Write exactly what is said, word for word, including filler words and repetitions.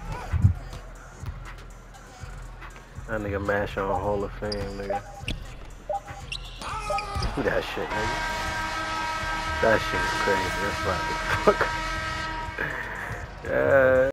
That nigga mash on Hall of Fame, nigga. That shit, nigga. That shit is crazy. That's like, fuck. Yeah.